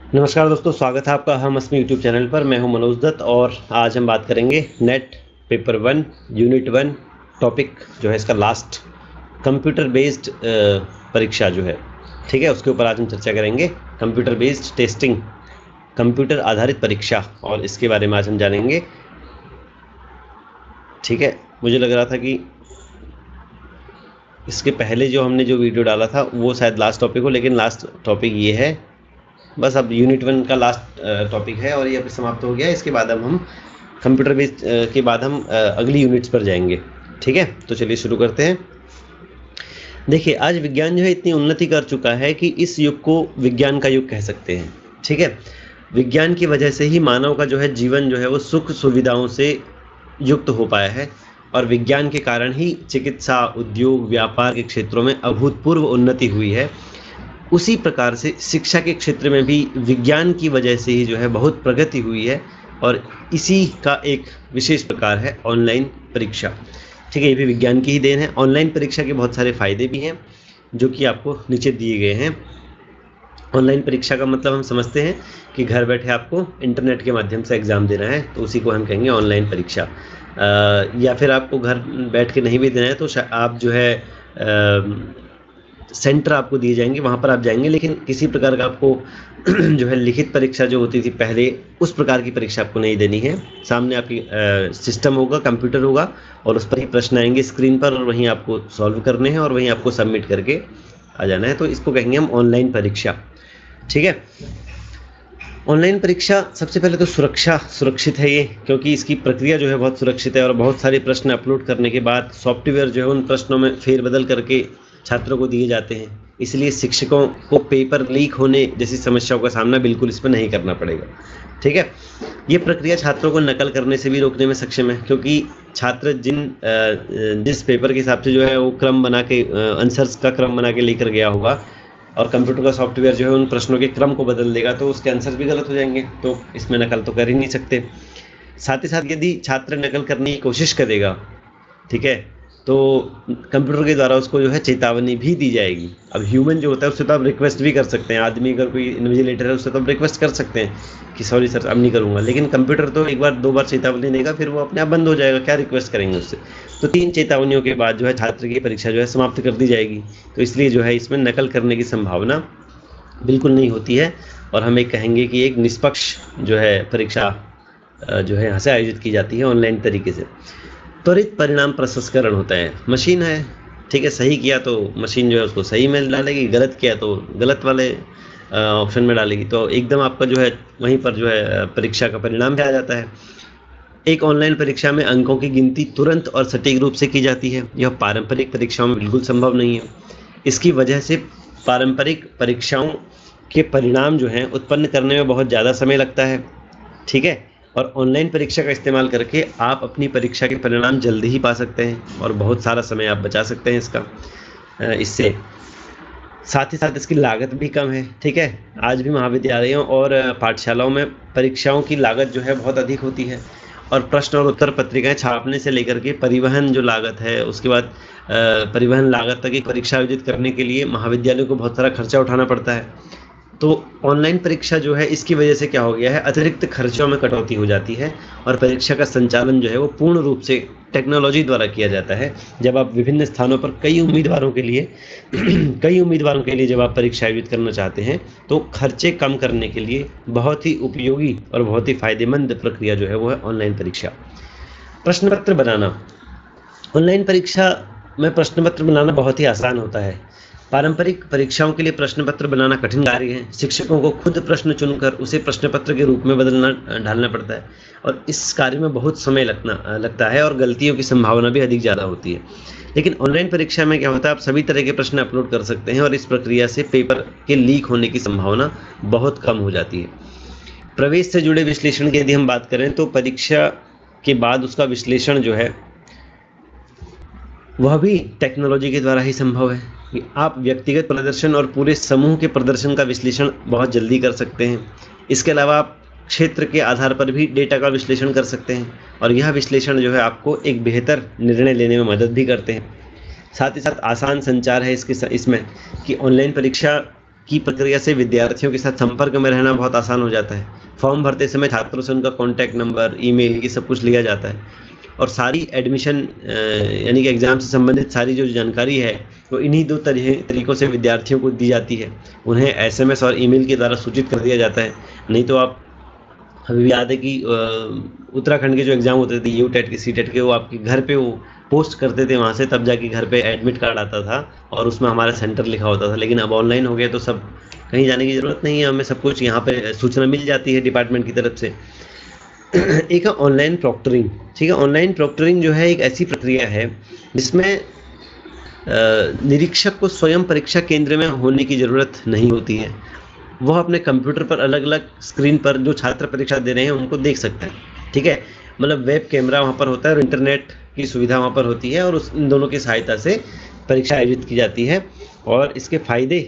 नमस्कार दोस्तों, स्वागत है आपका हम अस्मी यूट्यूब चैनल पर। मैं हूं मनोज दत्त और आज हम बात करेंगे नेट पेपर 1 यूनिट 1 टॉपिक जो है इसका लास्ट कंप्यूटर बेस्ड परीक्षा जो है, ठीक है, उसके ऊपर आज हम चर्चा करेंगे। कंप्यूटर बेस्ड टेस्टिंग, कंप्यूटर आधारित परीक्षा, और इसके बारे में आज हम जानेंगे। ठीक है, मुझे लग रहा था कि इसके पहले जो हमने जो वीडियो डाला था वो शायद लास्ट टॉपिक हो, लेकिन लास्ट टॉपिक ये है। बस अब यूनिट 1 का लास्ट टॉपिक है और ये अभी समाप्त हो गया। इसके बाद अब हम कंप्यूटर बेस्ड के बाद हम अगली यूनिट्स पर जाएंगे। ठीक है, तो चलिए शुरू करते हैं। देखिए, आज विज्ञान जो है इतनी उन्नति कर चुका है कि इस युग को विज्ञान का युग कह सकते हैं। ठीक है, विज्ञान की वजह से ही मानव का जो है जीवन जो है वो सुख सुविधाओं से युक्त हो पाया है, और विज्ञान के कारण ही चिकित्सा, उद्योग, व्यापार के क्षेत्रों में अभूतपूर्व उन्नति हुई है। उसी प्रकार से शिक्षा के क्षेत्र में भी विज्ञान की वजह से ही जो है बहुत प्रगति हुई है, और इसी का एक विशेष प्रकार है ऑनलाइन परीक्षा। ठीक है, ये भी विज्ञान की ही देन है। ऑनलाइन परीक्षा के बहुत सारे फायदे भी हैं जो कि आपको नीचे दिए गए हैं। ऑनलाइन परीक्षा का मतलब हम समझते हैं कि घर बैठे आपको इंटरनेट के माध्यम से एग्ज़ाम देना है, तो उसी को हम कहेंगे ऑनलाइन परीक्षा। या फिर आपको घर बैठ के नहीं भी देना है तो आप जो है सेंटर आपको दिए जाएंगे, वहाँ पर आप जाएंगे, लेकिन किसी प्रकार का आपको जो है लिखित परीक्षा जो होती थी पहले, उस प्रकार की परीक्षा आपको नहीं देनी है। सामने आपकी सिस्टम होगा, कंप्यूटर होगा, और उस पर ही प्रश्न आएंगे स्क्रीन पर, और वहीं आपको सॉल्व करने हैं और वहीं आपको सबमिट करके आ जाना है। तो इसको कहेंगे हम ऑनलाइन परीक्षा। ठीक है, ऑनलाइन परीक्षा सबसे पहले तो सुरक्षित है ये, क्योंकि इसकी प्रक्रिया जो है बहुत सुरक्षित है, और बहुत सारे प्रश्न अपलोड करने के बाद सॉफ्टवेयर जो है उन प्रश्नों में फेरबदल करके छात्रों को दिए जाते हैं। इसलिए शिक्षकों को पेपर लीक होने जैसी समस्याओं का सामना बिल्कुल इसमें नहीं करना पड़ेगा। ठीक है, ये प्रक्रिया छात्रों को नकल करने से भी रोकने में सक्षम है, क्योंकि छात्र जिस पेपर के हिसाब से जो है वो क्रम बना के आंसर्स का क्रम बना के लेकर गया होगा, और कंप्यूटर का सॉफ्टवेयर जो है उन प्रश्नों के क्रम को बदल देगा, तो उसके आंसर भी गलत हो जाएंगे। तो इसमें नकल तो कर ही नहीं सकते। साथ ही साथ यदि छात्र नकल करने की कोशिश करेगा, ठीक है, तो कंप्यूटर के द्वारा उसको जो है चेतावनी भी दी जाएगी। अब ह्यूमन जो होता है उससे तो आप रिक्वेस्ट भी कर सकते हैं। आदमी अगर कोई इन्विजिलेटर है उससे तो आप रिक्वेस्ट कर सकते हैं कि सॉरी सर, अब नहीं करूँगा, लेकिन कंप्यूटर तो एक बार दो बार चेतावनी देगा, फिर वो अपने आप बंद हो जाएगा। क्या रिक्वेस्ट करेंगे उससे? तो 3 चेतावनियों के बाद जो है छात्र की परीक्षा जो है समाप्त कर दी जाएगी। तो इसलिए जो है इसमें नकल करने की संभावना बिल्कुल नहीं होती है, और हम एक कहेंगे कि एक निष्पक्ष जो है परीक्षा जो है यहाँ से आयोजित की जाती है ऑनलाइन तरीके से। त्वरित परिणाम प्रसंस्करण होता है। मशीन है, ठीक है, सही किया तो मशीन जो है उसको सही में डालेगी, गलत किया तो गलत वाले ऑप्शन में डालेगी। तो एकदम आपका जो है वहीं पर जो है परीक्षा का परिणाम भी आ जाता है। एक ऑनलाइन परीक्षा में अंकों की गिनती तुरंत और सटीक रूप से की जाती है। यह पारंपरिक परीक्षाओं में बिल्कुल संभव नहीं है। इसकी वजह से पारंपरिक परीक्षाओं के परिणाम जो हैं उत्पन्न करने में बहुत ज़्यादा समय लगता है। ठीक है, और ऑनलाइन परीक्षा का इस्तेमाल करके आप अपनी परीक्षा के परिणाम जल्दी ही पा सकते हैं, और बहुत सारा समय आप बचा सकते हैं इससे। साथ ही साथ इसकी लागत भी कम है। ठीक है, आज भी महाविद्यालयों और पाठशालाओं में परीक्षाओं की लागत जो है बहुत अधिक होती है, और प्रश्न और उत्तर पत्रिकाएं छापने से लेकर के परिवहन जो लागत है, उसके बाद परिवहन लागत तक एक परीक्षा आयोजित करने के लिए महाविद्यालयों को बहुत सारा खर्चा उठाना पड़ता है। तो ऑनलाइन परीक्षा जो है इसकी वजह से क्या हो गया है, अतिरिक्त खर्चों में कटौती हो जाती है, और परीक्षा का संचालन जो है वो पूर्ण रूप से टेक्नोलॉजी द्वारा किया जाता है। जब आप विभिन्न स्थानों पर कई उम्मीदवारों के लिए जब आप परीक्षा आयोजित करना चाहते हैं, तो खर्चे कम करने के लिए बहुत ही उपयोगी और बहुत ही फायदेमंद प्रक्रिया जो है वो है ऑनलाइन परीक्षा। प्रश्न पत्र बनाना। ऑनलाइन परीक्षा में प्रश्न पत्र बनाना बहुत ही आसान होता है। पारंपरिक परीक्षाओं के लिए प्रश्न पत्र बनाना कठिन कार्य है। शिक्षकों को खुद प्रश्न चुनकर उसे प्रश्न पत्र के रूप में ढालना पड़ता है, और इस कार्य में बहुत समय लगता है, और गलतियों की संभावना भी अधिक ज़्यादा होती है। लेकिन ऑनलाइन परीक्षा में क्या होता है, आप सभी तरह के प्रश्न अपलोड कर सकते हैं, और इस प्रक्रिया से पेपर के लीक होने की संभावना बहुत कम हो जाती है। प्रवेश से जुड़े विश्लेषण की यदि हम बात करें, तो परीक्षा के बाद उसका विश्लेषण जो है वह भी टेक्नोलॉजी के द्वारा ही संभव है। कि आप व्यक्तिगत प्रदर्शन और पूरे समूह के प्रदर्शन का विश्लेषण बहुत जल्दी कर सकते हैं। इसके अलावा आप क्षेत्र के आधार पर भी डेटा का विश्लेषण कर सकते हैं, और यह विश्लेषण जो है आपको एक बेहतर निर्णय लेने में मदद भी करते हैं। साथ ही साथ आसान संचार है इसमें, कि ऑनलाइन परीक्षा की प्रक्रिया से विद्यार्थियों के साथ संपर्क में रहना बहुत आसान हो जाता है। फॉर्म भरते समय छात्रों से उनका कॉन्टैक्ट नंबर, ईमेल ये सब कुछ लिया जाता है और सारी एडमिशन यानी कि एग्ज़ाम से संबंधित सारी जो जानकारी है वो इन्हीं दो तरीक़ों से विद्यार्थियों को दी जाती है। उन्हें एसएमएस और ईमेल के द्वारा सूचित कर दिया जाता है। नहीं तो आप हमें भी याद है कि उत्तराखंड के जो एग्ज़ाम होते थे यूटेट के, सीटेट के, वो आपके घर पे वो पोस्ट करते थे वहाँ से, तब जाके घर पे एडमिट कार्ड आता था और उसमें हमारा सेंटर लिखा होता था। लेकिन अब ऑनलाइन हो गया तो सब कहीं जाने की ज़रूरत नहीं है, हमें सब कुछ यहाँ पे सूचना मिल जाती है डिपार्टमेंट की तरफ से। एक है ऑनलाइन प्रॉक्टरिंग। ठीक है, ऑनलाइन प्रॉक्टरिंग जो है एक ऐसी प्रक्रिया है जिसमें निरीक्षक को स्वयं परीक्षा केंद्र में होने की ज़रूरत नहीं होती है। वह अपने कंप्यूटर पर अलग अलग स्क्रीन पर जो छात्र परीक्षा दे रहे हैं उनको देख सकता है। ठीक है, मतलब वेब कैमरा वहाँ पर होता है और इंटरनेट की सुविधा वहाँ पर होती है और इन दोनों की सहायता से परीक्षा आयोजित की जाती है। और इसके फ़ायदे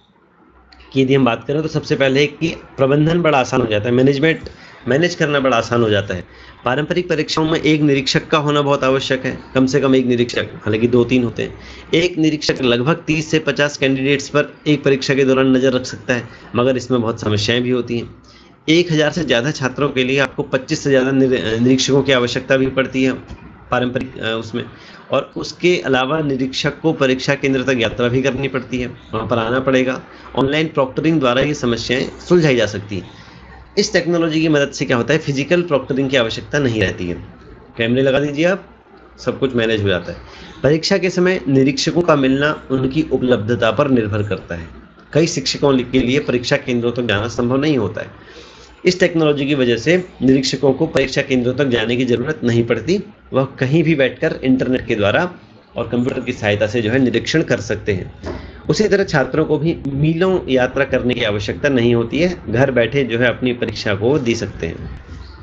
की यदि हम बात करें तो सबसे पहले कि प्रबंधन बड़ा आसान हो जाता है, मैनेज करना बड़ा आसान हो जाता है। पारंपरिक परीक्षाओं में एक निरीक्षक का होना बहुत आवश्यक है, कम से कम एक निरीक्षक, हालांकि 2-3 होते हैं। एक निरीक्षक लगभग 30 से 50 कैंडिडेट्स पर एक परीक्षा के दौरान नज़र रख सकता है, मगर इसमें बहुत समस्याएं भी होती हैं। 1000 से ज़्यादा छात्रों के लिए आपको 25 से ज़्यादा निरीक्षकों की आवश्यकता भी पड़ती है पारंपरिक उसमें। और उसके अलावा निरीक्षक को परीक्षा केंद्र तक यात्रा भी करनी पड़ती है, वहाँ पर आना पड़ेगा। ऑनलाइन प्रॉक्टरिंग द्वारा ये समस्याएं सुलझाई जा सकती हैं। इस टेक्नोलॉजी की मदद से क्या होता है, फिजिकल प्रॉक्टरिंग की आवश्यकता नहीं रहती है। कैमरे लगा दीजिए आप, सब कुछ मैनेज हो जाता है। परीक्षा के समय निरीक्षकों का मिलना उनकी उपलब्धता पर निर्भर करता है। कई शिक्षकों के लिए परीक्षा केंद्रों तक जाना संभव नहीं होता है। इस टेक्नोलॉजी की वजह से निरीक्षकों को परीक्षा केंद्रों तक जाने की ज़रूरत नहीं पड़ती, वह कहीं भी बैठकर इंटरनेट के द्वारा और कंप्यूटर की सहायता से जो है निरीक्षण कर सकते हैं। उसी तरह छात्रों को भी मीलों यात्रा करने की आवश्यकता नहीं होती है, घर बैठे जो है अपनी परीक्षा को दे सकते हैं।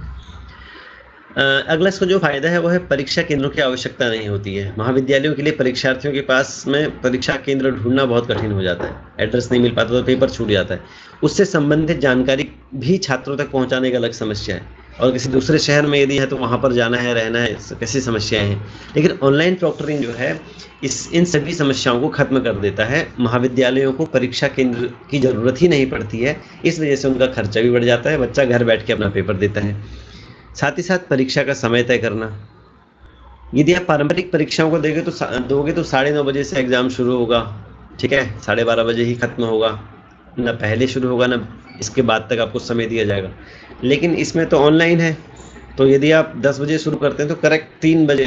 अगला इसका जो फायदा है वो है परीक्षा केंद्रों की आवश्यकता नहीं होती है। महाविद्यालयों के लिए परीक्षार्थियों के पास में परीक्षा केंद्र ढूंढना बहुत कठिन हो जाता है, एड्रेस नहीं मिल पाता तो पेपर छूट जाता है। उससे संबंधित जानकारी भी छात्रों तक पहुंचाने का अलग समस्या है, और किसी दूसरे शहर में यदि है तो वहाँ पर जाना है, रहना है, कैसी समस्याएं हैं। लेकिन ऑनलाइन प्रॉक्टरिंग जो है इन सभी समस्याओं को खत्म कर देता है। महाविद्यालयों को परीक्षा केंद्र की ज़रूरत ही नहीं पड़ती है, इस वजह से उनका खर्चा भी बढ़ जाता है, बच्चा घर बैठ के अपना पेपर देता है। साथ ही साथ परीक्षा का समय तय करना, यदि आप पारंपरिक परीक्षाओं को दोगे तो 9:30 बजे से एग्ज़ाम शुरू होगा, ठीक है, 12:30 बजे ही खत्म होगा, ना पहले शुरू होगा ना इसके बाद तक आपको समय दिया जाएगा। लेकिन इसमें तो ऑनलाइन है, तो यदि आप 10 बजे शुरू करते हैं तो करेक्ट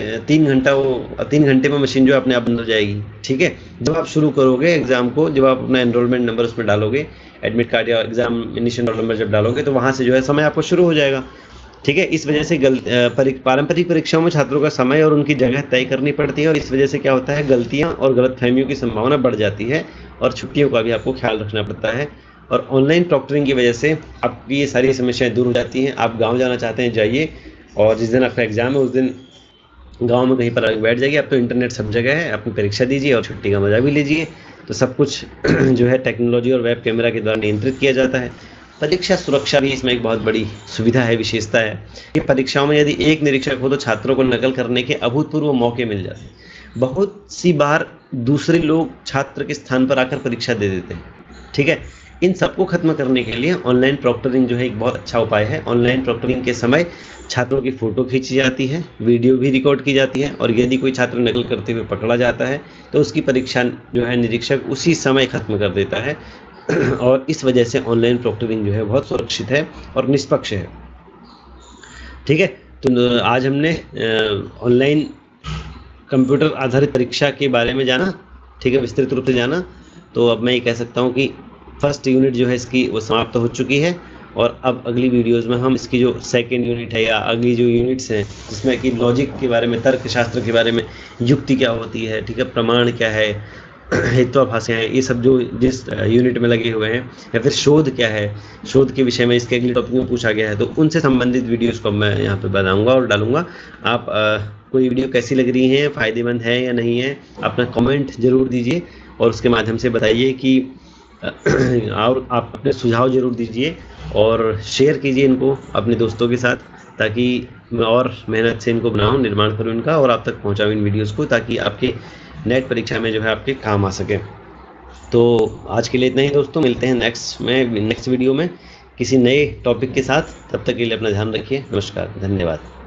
3 घंटे में मशीन जो अपने आप बंद हो जाएगी। ठीक है, जब आप शुरू करोगे एग्ज़ाम को, जब आप अपना एनरोलमेंट नंबर उसमें डालोगे, एडमिट कार्ड या एग्जामिनेशन रोल नंबर जब डालोगे तो वहाँ से जो है समय आपको शुरू हो जाएगा। ठीक है, इस वजह से पारंपरिक परीक्षाओं में छात्रों का समय और उनकी जगह तय करनी पड़ती है, और इस वजह से क्या होता है, गलतियां और गलतफहमियों की संभावना बढ़ जाती है और छुट्टियों का भी आपको ख्याल रखना पड़ता है। और ऑनलाइन प्रॉक्टरिंग की वजह से आपकी ये सारी समस्याएं दूर हो जाती हैं। आप गाँव जाना चाहते हैं जाइए, और जिस दिन आपका एग्ज़ाम है उस दिन गाँव में कहीं पर बैठ जाइए, अब तो इंटरनेट सब जगह है, अपनी परीक्षा दीजिए और छुट्टी का मज़ा भी लीजिए। तो सब कुछ जो है टेक्नोलॉजी और वेब कैमरा के द्वारा नियंत्रित किया जाता है। परीक्षा सुरक्षा भी इसमें एक बहुत बड़ी सुविधा है, विशेषता है कि परीक्षाओं में यदि एक निरीक्षक हो तो छात्रों को नकल करने के अभूतपूर्व मौके मिल जाते हैं। बहुत सी बार दूसरे लोग छात्र के स्थान पर आकर परीक्षा दे देते हैं। ठीक है, इन सबको खत्म करने के लिए ऑनलाइन प्रॉक्टरिंग जो है एक बहुत अच्छा उपाय है। ऑनलाइन प्रॉक्टरिंग के समय छात्रों की फ़ोटो खींची जाती है, वीडियो भी रिकॉर्ड की जाती है, और यदि कोई छात्र नकल करते हुए पकड़ा जाता है तो उसकी परीक्षा जो है निरीक्षक उसी समय खत्म कर देता है। और इस वजह से ऑनलाइन प्रॉक्टरिंग जो है बहुत सुरक्षित है और निष्पक्ष है। ठीक है, तो आज हमने ऑनलाइन कंप्यूटर आधारित परीक्षा के बारे में जाना, ठीक है, विस्तृत रूप से जाना। तो अब मैं ये कह सकता हूँ कि फर्स्ट यूनिट जो है इसकी वो समाप्त हो चुकी है, और अब अगली वीडियोज़ में हम इसकी जो सेकेंड यूनिट है या अगली जो यूनिट्स हैं जिसमें कि लॉजिक के बारे में, तर्कशास्त्र के बारे में, युक्ति क्या होती है, ठीक है, प्रमाण क्या है, हेतुआभासें हैं, ये सब जो जिस यूनिट में लगे हुए हैं, या फिर शोध क्या है, शोध के विषय में इसके अगले टॉपिक में पूछा गया है, तो उनसे संबंधित वीडियोज़ को मैं यहाँ पे बनाऊँगा और डालूँगा। आप कोई वीडियो कैसी लग रही है, फ़ायदेमंद है या नहीं है, अपना कमेंट ज़रूर दीजिए और उसके माध्यम से बताइए कि और आप अपने सुझाव ज़रूर दीजिए और शेयर कीजिए इनको अपने दोस्तों के साथ, ताकि मैं और मेहनत से इनको बनाऊँ, निर्माण करूँ इनका और आप तक पहुँचाऊँ इन वीडियोज़ को, ताकि आपके नेट परीक्षा में जो है आपके काम आ सके। तो आज के लिए इतना ही दोस्तों, मिलते हैं नेक्स्ट वीडियो में किसी नए टॉपिक के साथ। तब तक के लिए अपना ध्यान रखिए। नमस्कार, धन्यवाद।